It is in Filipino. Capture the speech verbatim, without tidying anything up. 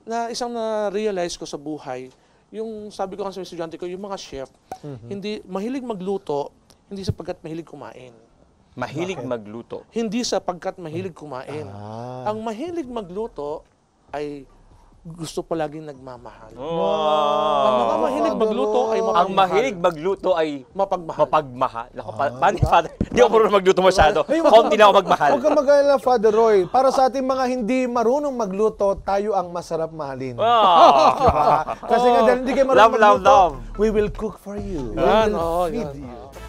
na isang na-realize ko sa buhay, yung sabi ko kasi sa estudyante ko, yung mga chef, mm-hmm. hindi mahilig magluto, hindi sapagkat mahilig kumain. Mahilig Bakit? magluto. Hindi sapagkat mahilig kumain. Ah. Ang mahilig magluto ay gusto palaging nagmamahal. Oh. Ang mga mahilig magluto ay mapagmahal. Ang mahilig magluto ay mapagmahal. mapagmahal. Naku, pa, Ah. paano, Father? Hindi ako marunong magluto masyado. Ay, Kaunti na ako magmahal. Huwag kang mag-alala, Father Roy. Para sa ating mga hindi marunong magluto, tayo ang masarap mahalin. Ah. Kasi nga dahil hindi kayo marunong Love, love, magluto, love. we will cook for you. We Yan, will oo, feed yan, you. oo.